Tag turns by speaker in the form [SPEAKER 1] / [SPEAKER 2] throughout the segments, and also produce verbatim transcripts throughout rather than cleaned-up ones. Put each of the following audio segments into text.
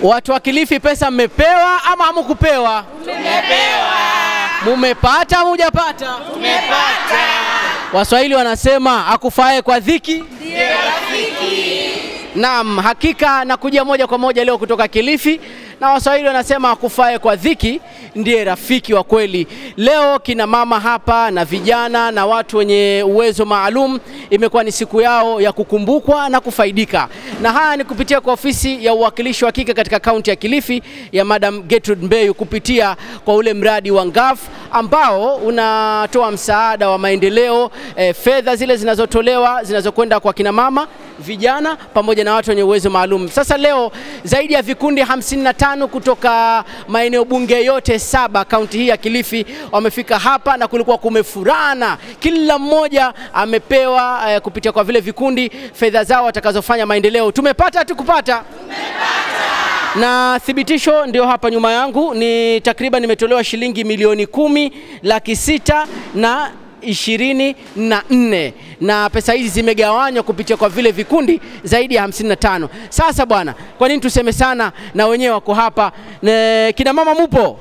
[SPEAKER 1] Watu wa Kilifi, pesa mmepewa ama hamkupewa?
[SPEAKER 2] Tumepewa.
[SPEAKER 1] Mumepata au hujapata?
[SPEAKER 2] Tumepata.
[SPEAKER 1] Waswahili wanasema akufae kwa dhiki
[SPEAKER 2] ndiye rafiki.
[SPEAKER 1] Naam, hakika nakuja moja kwa moja leo kutoka Kilifi, na Waswahili wanasema akufae kwa dhiki ndiye rafiki wa kweli. Leo kina mama hapa na vijana na watu wenye uwezo maalum imekuwa ni siku yao ya kukumbukwa na kufaidika. Na haya ni kupitia kwa ofisi ya uwakilishi wa kike katika kaunti ya Kilifi ya Madam Gertrude Mbeyu, kupitia kwa ule mradi wa N G A F ambao unatoa msaada wa maendeleo, e, fedha zile zinazotolewa zinazokwenda kwa kina mama, vijana pamoja na watu wenye uwezo maalum. Sasa leo zaidi ya vikundi hamsini na tano kutoka maeneo bunge yote saba kaunti hii ya Kilifi wamefika hapa, na kulikuwa kumefurana. Kila mmoja amepewa eh, kupitia kwa vile vikundi fedha zao watakazofanya maendeleo. Tumepata tukupata? Tumepata. Na thibitisho ndio hapa nyuma yangu, ni takriban nimetolewa shilingi milioni kumi laki sita na ishirini na nne, na pesa hizi zimegawanywa kupitia kwa vile vikundi zaidi ya hamsini na tano. Sasa bwana, kwa nini tuseme sana na wenyewe wako hapa? Ne, kina mama mupo?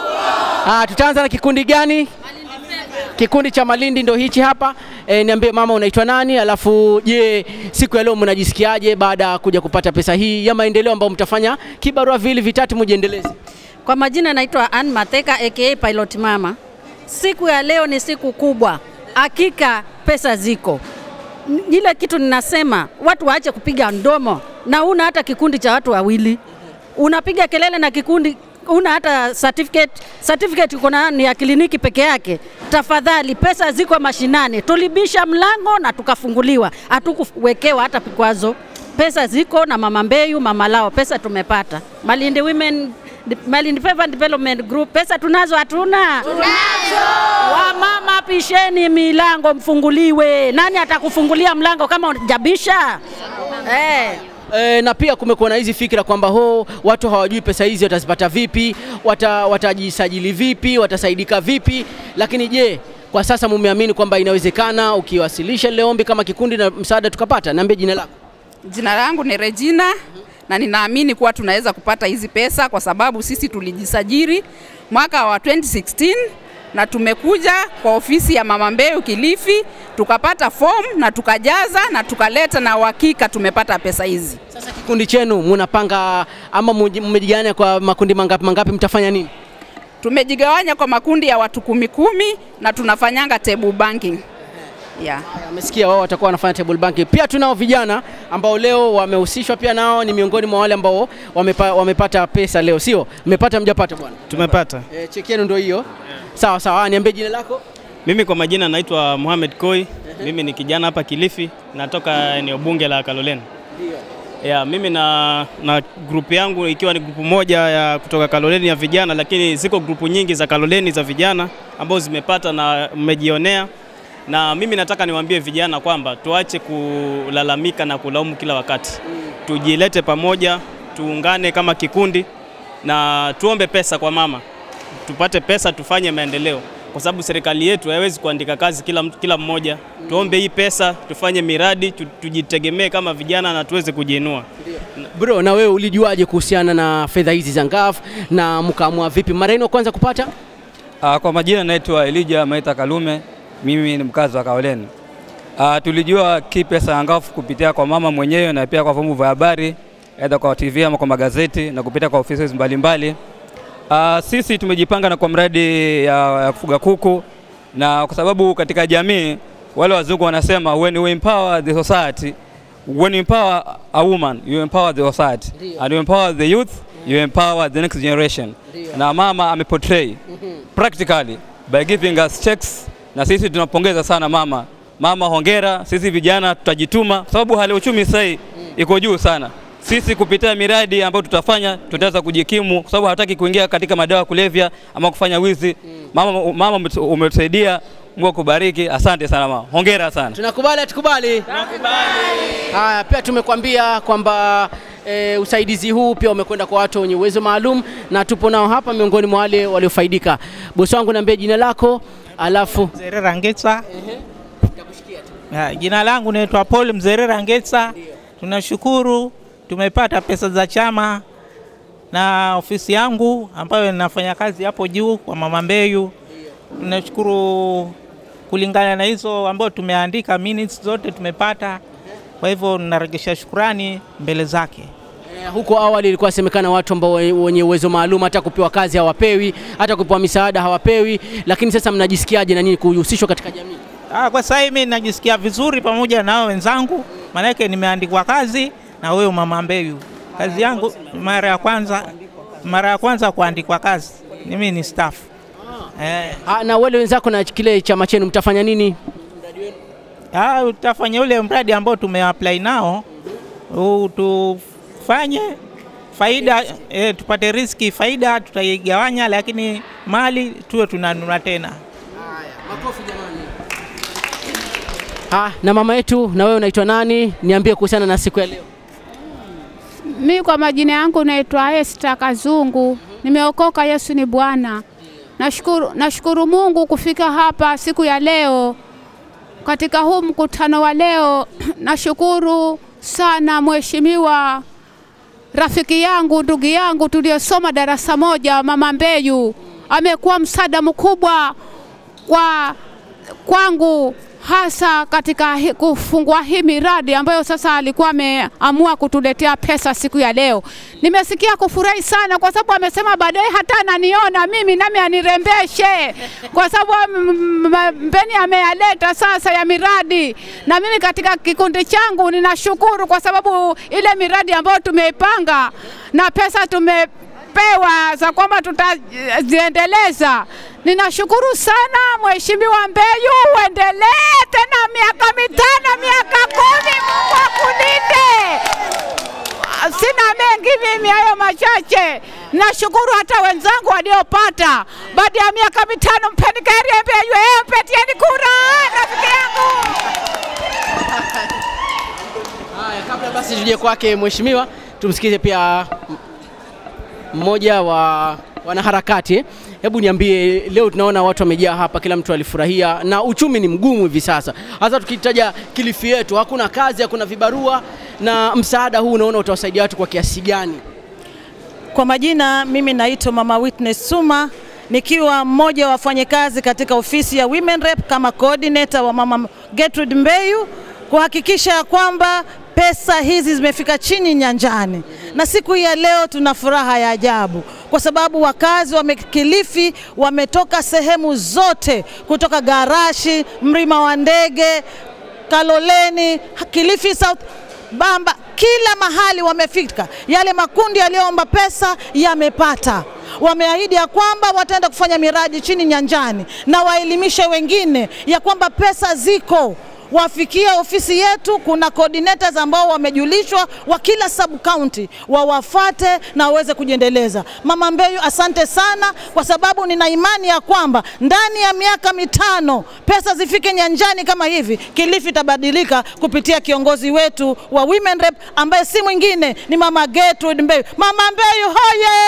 [SPEAKER 1] Ah, tutaanza na kikundi gani? Kikundi cha Malindi ndio hichi hapa. E, niambie mama, unaitwa nani? Alafu je, siku ya leo mnajisikiaje baada ya kuja kupata pesa hii ya maendeleo ambayo mtafanya kibarua vile vitatu mujiendeleze?
[SPEAKER 3] Kwa majina naitwa Ann Mateka aka Pilot Mama. Siku ya leo ni siku kubwa. Hakika pesa ziko. Ile kitu ninasema, watu waache kupiga ndomo na una hata kikundi cha watu wawili. Unapiga kelele na kikundi una hata certificate. Certificate uko na ni ya kliniki peke yake. Tafadhali, pesa ziko mashinani. Tulibisha mlango na tukafunguliwa. Hatukuwekewa hata pikwazo. Pesa ziko na Mama Mbeyu, mama lao, pesa tumepata. Malindi Women Malindi Favor Development Group, pesa tunazo hatuna? Tunazo. Wamama, pisheni milango mfunguliwe. Nani atakufungulia mlango kama unajabisha? Eh.
[SPEAKER 1] E, na pia kumekuwa na hizi fikra kwamba ho watu hawajui pesa hizi watazipata vipi, wata, watajisajili vipi, watasaidika vipi. Lakini je, kwa sasa mumeamini kwamba inawezekana ukiwasilisha ile ombi kama kikundi na msaada tukapata? Niambie jina lako.
[SPEAKER 4] Jina langu ni Regina. Na ninaamini kuwa tunaweza kupata hizi pesa kwa sababu sisi tulijisajili mwaka wa twenty sixteen na tumekuja kwa ofisi ya Mama Mbeyu Kilifi, tukapata form na tukajaza na tukaleta, na uhakika tumepata pesa hizi.
[SPEAKER 1] Sasa kikundi chenu mnapanga ama mmejigawanya kwa makundi mangapi mangapi, mtafanya nini?
[SPEAKER 4] Tumejigawanya kwa makundi ya watu kumi kumi na tunafanyanga table banking. Yeah.
[SPEAKER 1] Umesikia, wao watakuwa wanafanya table banking. Pia tunao vijana ambao leo wamehusishwa, pia nao ni miongoni mwa wale ambao wamepa, wamepata pesa leo, sio? Mmepata mjapata bwana?
[SPEAKER 5] Tumepata.
[SPEAKER 1] E, cheki yenu ndio hiyo. Yeah. Sawa sawa, niambie jina lako.
[SPEAKER 5] Mimi kwa majina naitwa Mohamed Koi. Uh -huh. Mimi ni kijana hapa Kilifi, natoka eneo bunge la Kaloleni. Ndio. Yeah, mimi na na grupu yangu ikiwa ni grupu moja ya kutoka Kaloleni ya vijana, lakini ziko grupu nyingi za Kaloleni za vijana ambao zimepata na mmejionea. Na mimi nataka niwaambie vijana kwamba tuache kulalamika na kulaumu kila wakati. Tujilete pamoja, tuungane kama kikundi na tuombe pesa kwa mama. Tupate pesa tufanye maendeleo, kwa sababu serikali yetu haiwezi kuandika kazi kila kila mmoja. Tuombe hii pesa, tufanye miradi, tujitegemee kama vijana na tuweze kujiinua.
[SPEAKER 1] Bro, na wewe ulijuaje kuhusiana na fedha hizi za N G A F na mkaamua vipi mara ino kwanza kupata?
[SPEAKER 6] Uh, kwa majina naitwa Elijah Maita Kalume. Mimi ni mkazi wa Kaloleni. Uh, tulijua ki pesa ya N G A F kupitia kwa mama mwenyewe na pia kwa vyombo vya habari, aidha kwa T V ama kwa magazeti na kupitia kwa ofisi mbalimbali. Uh, sisi tumejipanga na kwa mradi ya, ya kufuga kuku, na kwa sababu katika jamii wale wazungu wanasema when you empower the society, when you empower a woman, you empower the society. Dio. And you empower the youth, you empower the next generation. Dio. Na mama ameportray mm -hmm. practically by giving us checks. Na sisi tunapongeza sana mama. Mama hongera, sisi vijana tutajituma kwa sababu hali uchumi sasa iko juu sana. Sisi kupitia miradi ambayo tutafanya tutaweza kujikimu kwa sababu hataki kuingia katika madawa kulevya ama kufanya wizi. Mama mama umetusaidia, Mungu akubariki. Asante sana mama. Hongera sana.
[SPEAKER 1] Tunakubali, tukubali. Tunakubali. Haya, pia tumekwambia kwamba e, usaidizi huu pia umekwenda kwa watu wenye uwezo maalum, na tupo nao hapa miongoni mwa wale waliofaidika. Bosi wangu, niambie jina lako. Alafu
[SPEAKER 7] Mzerera Ngetsa.
[SPEAKER 1] Ehe. Nitakushikia tu.
[SPEAKER 7] Ya, jina langu naitwa Paul Mzerera Ngetsa. Tunashukuru tumepata pesa za chama na ofisi yangu ambayo ninafanya kazi hapo juu kwa Mama Mbeyu. Tunashukuru kulingana na hizo ambao tumeandika, minutes zote tumepata. Kwa hivyo ninarejesha shukrani mbele zake.
[SPEAKER 1] Eh, huko awali ilikuwa semekana watu ambao wenye uwezo maalum hata kupewa kazi hawapewi, hata kupewa misaada hawapewi, lakini sasa mnajisikiaje na nyinyi kuhusishwa katika jamii?
[SPEAKER 7] Ah, kwa sasa mimi najisikia vizuri pamoja na wenzangu, maana yake nimeandikwa kazi na wewe Mama Mbeyu. Kazi yangu mara ya kwanza mara ya kwanza kuandikwa kazi. Mimi ni staff.
[SPEAKER 1] Eh, ah, na wale wenzako na kile chama chenu mtafanya nini?
[SPEAKER 7] Ah, utafanya ule mradi ambao tumeapply nao. Uh, tufanye faida, eh, tupate riski, faida tutaigawanya, lakini mali tuwe tunanunua tena.
[SPEAKER 1] Haya, makofi jamani. Ah, na mama yetu, na wewe unaitwa nani? Niambie kuhusiana na siku ya leo.
[SPEAKER 8] Mimi kwa majina yangu naitwa Esther Kazungu. Nimeokoka, Yesu ni Bwana. Nashukuru nashukuru Mungu kufika hapa siku ya leo. Katika huu mkutano wa leo nashukuru sana Mheshimiwa rafiki yangu, ndugu yangu tuliyosoma darasa moja, Mama Mbeyu. Amekuwa msaada mkubwa kwa kwangu, hasa katika kufungua hii miradi ambayo sasa alikuwa ameamua kutuletea pesa siku ya leo. Nimesikia kufurahi sana kwa sababu amesema baadaye hata ananiona mimi nami anirembeshe, kwa sababu mbeni ameyaleta sasa ya miradi. Na mimi katika kikundi changu ninashukuru kwa sababu ile miradi ambayo tumeipanga na pesa tume pewa za kwamba tutaziendeleza. Ninashukuru sana Mheshimiwa Mbeyu, uendelee tena miaka mitano, miaka kumi, Mungu akulinde. Sina mengi mimi, hayo machache. Nashukuru hata wenzangu waliopata. Baada ya miaka mitano mpeni kari Mbeyu, eh, mpetieni kura rafiki yangu.
[SPEAKER 1] Haya, kabla basi tuje kwake Mheshimiwa, tumsikize pia mmoja wa wanaharakati. Hebu niambie, leo tunaona watu wamejaa hapa, kila mtu alifurahia, na uchumi ni mgumu hivi sasa. Hasa tukitaja Kilifi yetu, hakuna kazi, hakuna vibarua, na msaada huu unaona utawasaidia watu kwa kiasi gani?
[SPEAKER 9] Kwa majina, mimi naitwa Mama Witness Suma, nikiwa mmoja wa wafanyakazi katika ofisi ya Women Rep kama coordinator wa Mama Gertrude Mbeyu, kuhakikisha kwamba pesa hizi zimefika chini nyanjani. Na siku hii ya leo tuna furaha ya ajabu kwa sababu wakazi wa Kilifi wametoka sehemu zote, kutoka Garashi, Mrima wa Ndege, Kaloleni, Kilifi South, Bamba, kila mahali wamefika. Yale makundi yaliyoomba pesa yamepata. Wameahidi ya kwamba wataenda kufanya miradi chini nyanjani na waelimishe wengine ya kwamba pesa ziko. Wafikia ofisi yetu, kuna coordinators ambao wamejulishwa wa kila sub county, wawafate na waweze kujiendeleza. Mama Mbeyu, asante sana kwa sababu nina imani ya kwamba ndani ya miaka mitano pesa zifike nyanjani kama hivi. Kilifi tabadilika kupitia kiongozi wetu wa Women Rep ambaye si mwingine ni Mama Gertrude Mbeyu. Mama Mbeyu hoye!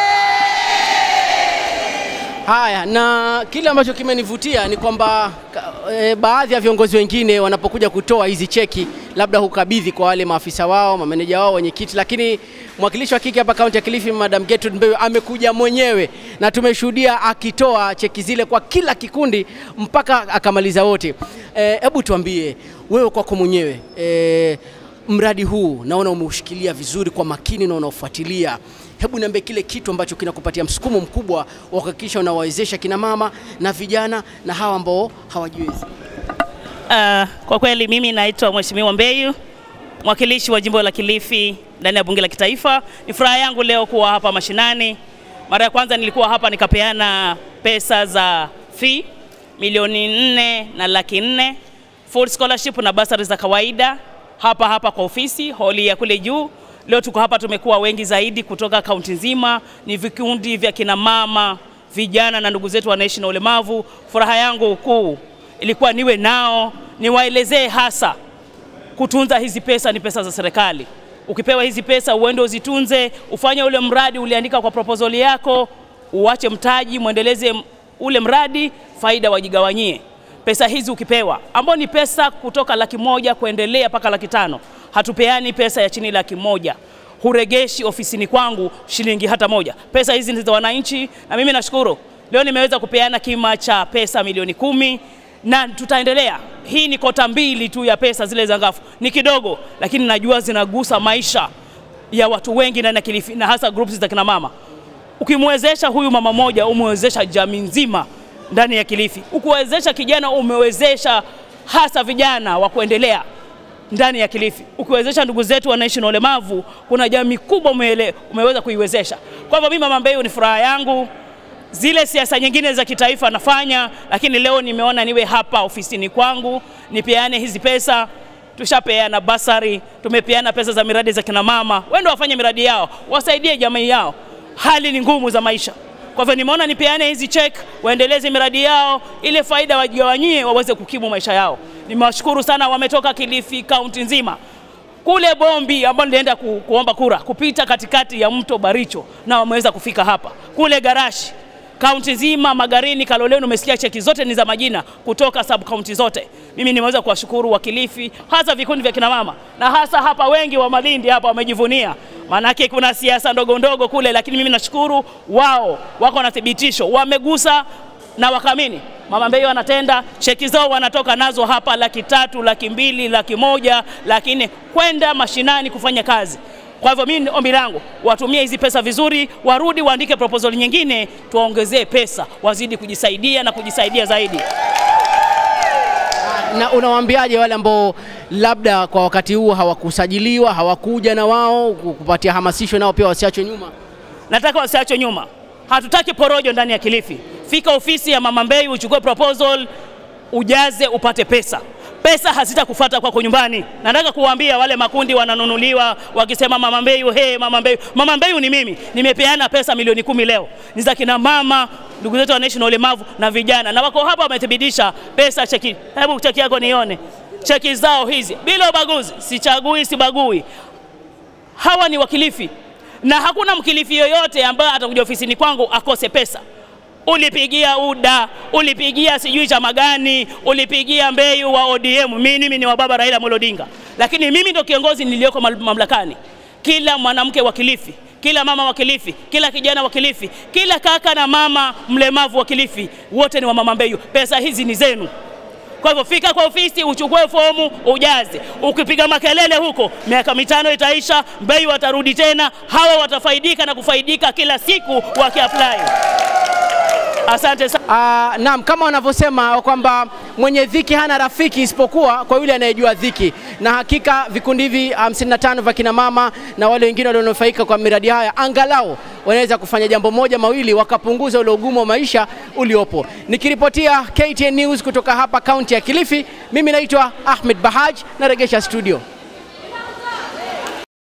[SPEAKER 1] Haya, na kile ambacho kimenivutia ni kwamba e, baadhi ya viongozi wengine wanapokuja kutoa hizi cheki labda hukabidhi kwa wale maafisa wao, mameneja wao, wenye kiti, lakini mwakilishi wa kike hapa kaunti ya Kilifi Madam Gertrude Mbeyu amekuja mwenyewe na tumeshuhudia akitoa cheki zile kwa kila kikundi mpaka akamaliza wote. Hebu e, tuambie wewe kwako mwenyewe, e, mradi huu naona umeushikilia vizuri kwa makini na unaofuatilia. Hebu niambie kile kitu ambacho kinakupatia msukumo mkubwa wa kuhakikisha unawawezesha kina mama na vijana na hawa ambao hawajiwezi.
[SPEAKER 10] Uh, kwa kweli mimi naitwa Mheshimiwa Mbeyu, mwakilishi wa jimbo la Kilifi ndani ya bunge la kitaifa. Ni furaha yangu leo kuwa hapa mashinani. Mara ya kwanza nilikuwa hapa nikapeana pesa za fee milioni nne na laki nne, full scholarship na basari za kawaida hapa hapa kwa ofisi holi ya kule juu. Leo tuko hapa, tumekuwa wengi zaidi kutoka kaunti nzima, ni vikundi vya kina mama, vijana na ndugu zetu wanaishi na ulemavu. Furaha yangu kuu ilikuwa niwe nao, niwaelezee hasa kutunza hizi pesa ni pesa za serikali. Ukipewa hizi pesa uende uzitunze, ufanye ule mradi uliandika kwa proposal yako, uache mtaji, muendeleze ule mradi, faida wajigawanyie. Pesa hizi ukipewa, ambao ni pesa kutoka laki moja kuendelea paka laki tano. Hatupeani pesa ya chini laki moja. huregeshi ofisini kwangu shilingi hata moja. Pesa hizi ni za wananchi na mimi nashukuru. Leo nimeweza kupeana kima cha pesa milioni kumi na tutaendelea. Hii ni kota mbili tu ya pesa zile za ngafu. Ni kidogo lakini najua zinagusa maisha ya watu wengi ndani ya Kilifi na hasa groups za kina mama. Ukimwezesha huyu mama moja umewezesha jamii nzima ndani ya Kilifi. Ukiwezesha kijana umewezesha hasa vijana wa kuendelea ndani ya Kilifi. Ukiwezesha ndugu zetu wanaishi na ulemavu, kuna jamii kubwa umele, umeweza kuiwezesha. Kwa hivyo mimi Mama Mbeyu ni furaha yangu. Zile siasa nyingine za kitaifa nafanya, lakini leo nimeona niwe hapa ofisini kwangu, nipeane hizi pesa. Tushapeana basari, tumepeana pesa za miradi za kina mama. Wendo wafanye miradi yao, wasaidie jamii yao. Hali ni ngumu za maisha. Kwa hivyo nimeona nipeane hizi check, waendeleze miradi yao, ile faida wajigawanyie waweze kukimu maisha yao. Nimewashukuru sana, wametoka Kilifi kaunti nzima. Kule Bombi ambao nilienda ku, kuomba kura, kupita katikati ya mto Baricho na wameweza kufika hapa. Kule Garashi, kaunti nzima, Magarini, Kaloleni, umesikia cheki zote ni za majina kutoka sub county zote. Mimi nimeweza kuwashukuru wa Kilifi, hasa vikundi vya kina mama na hasa hapa wengi wa Malindi hapa wamejivunia. Manake kuna siasa ndogo ndogo kule, lakini mimi nashukuru wao wako na thibitisho, wamegusa na wakamini. Mama Mbeyu anatenda, cheki zao wanatoka nazo hapa laki tatu, laki mbili, laki moja, lakini kwenda mashinani kufanya kazi. Kwa hivyo mimi ombi langu, watumie hizi pesa vizuri, warudi waandike proposal nyingine, tuwaongezee pesa, wazidi kujisaidia na kujisaidia zaidi.
[SPEAKER 1] Na unawaambiaje wale ambao labda kwa wakati huu hawakusajiliwa, hawakuja na wao kupatia hamasisho nao pia wasiachwe nyuma?
[SPEAKER 10] Nataka wasiachwe nyuma. Hatutaki porojo ndani ya Kilifi. Fika ofisi ya Mama Mbeyu, uchukue proposal, ujaze, upate pesa. Pesa hazitakufuata kwako nyumbani. Nataka kuwaambia wale makundi wananunuliwa wakisema Mama Mbeyu, hey Mama Mbeyu. Mama Mbeyu ni mimi. Nimepeana pesa milioni kumi leo. Ni za kina mama, ndugu zetu wanaishi na ulemavu na vijana. Na wako hapa wamethibitisha pesa cheki. Hebu cheki yako nione. Cheki zao hizi bila ubaguzi, sichagui sibagui. Hawa ni wa Kilifi. Na hakuna Mkilifi yoyote ambaye atakuja ofisini kwangu akose pesa. Ulipigia U D A, ulipigia sijui chama gani, ulipigia Mbeyu wa O D M, mimi ni wa baba Raila Amolo Odinga. Lakini mimi ndo kiongozi niliyoko mamlakani. Kila mwanamke wa Kilifi, kila mama wa Kilifi, kila kijana wa Kilifi, kila kaka na mama mlemavu wa Kilifi, wote ni wa Mama Mbeyu. Pesa hizi ni zenu. Kwa hivyo fika kwa ofisi, uchukue fomu, ujaze. Ukipiga makelele huko, miaka mitano itaisha, Mbeyu watarudi tena, hawa watafaidika na kufaidika kila siku wakiapply. Asante sana.
[SPEAKER 1] Uh, naam, kama wanavyosema kwamba mwenye dhiki hana rafiki isipokuwa kwa yule anayejua dhiki. Na hakika vikundi hivi hamsini na tano vya kina mama na wale wengine walionufaika kwa miradi haya angalau wanaweza kufanya jambo moja mawili wakapunguza ule ugumu wa maisha uliopo. Nikiripotia K T N News kutoka hapa kaunti ya Kilifi, mimi naitwa Ahmed Bahaj na regesha studio.